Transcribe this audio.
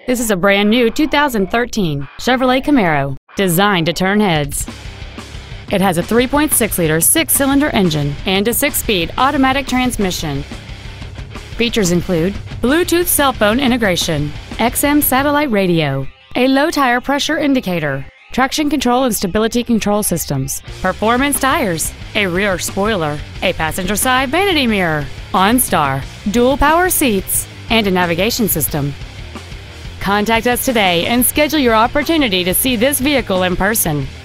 This is a brand new 2013 Chevrolet Camaro, designed to turn heads. It has a 3.6-liter six-cylinder engine and a 6-speed automatic transmission. Features include Bluetooth cell phone integration, XM satellite radio, a low tire pressure indicator, traction control and stability control systems, performance tires, a rear spoiler, a passenger side vanity mirror, OnStar, dual power seats, and a navigation system. Contact us today and schedule your opportunity to see this vehicle in person.